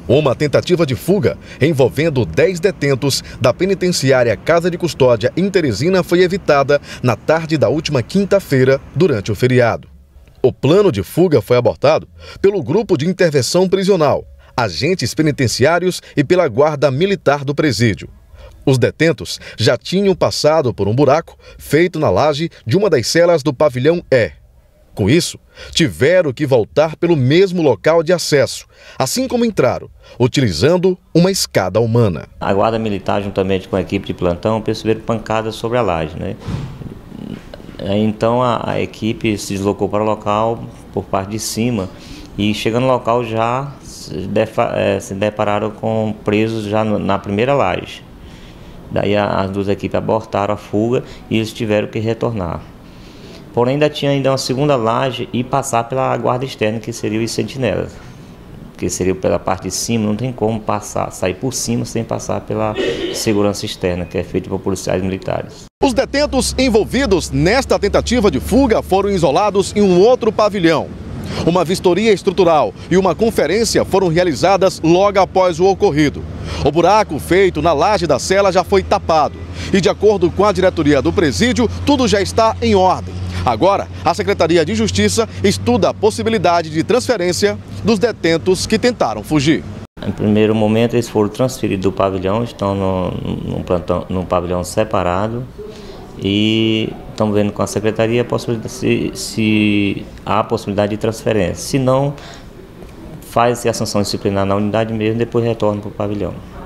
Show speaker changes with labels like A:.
A: Uma tentativa de fuga envolvendo 10 detentos da penitenciária Casa de Custódia em Teresina foi evitada na tarde da última quinta-feira, durante o feriado. O plano de fuga foi abortado pelo Grupo de Intervenção Prisional, agentes penitenciários e pela Guarda Militar do presídio. Os detentos já tinham passado por um buraco feito na laje de uma das celas do pavilhão E. Com isso, tiveram que voltar pelo mesmo local de acesso, assim como entraram, utilizando uma escada humana.
B: A Guarda Militar, juntamente com a equipe de plantão, perceberam pancadas sobre a laje, né? Então a equipe se deslocou para o local por parte de cima e, chegando no local, já se depararam com presos já na primeira laje. Daí as duas equipes abortaram a fuga e eles tiveram que retornar. Porém, ainda tinha uma segunda laje e passar pela guarda externa, que seria os sentinelas. Que seria pela parte de cima, não tem como sair por cima sem passar pela segurança externa, que é feita por policiais militares.
A: Os detentos envolvidos nesta tentativa de fuga foram isolados em um outro pavilhão. Uma vistoria estrutural e uma conferência foram realizadas logo após o ocorrido. O buraco feito na laje da cela já foi tapado e, de acordo com a diretoria do presídio, tudo já está em ordem. Agora, a Secretaria de Justiça estuda a possibilidade de transferência dos detentos que tentaram fugir.
B: Em primeiro momento, eles foram transferidos do pavilhão, estão num pavilhão separado e estamos vendo com a Secretaria se há a possibilidade de transferência. Se não, faz-se a sanção disciplinar na unidade mesmo e depois retorna para o pavilhão.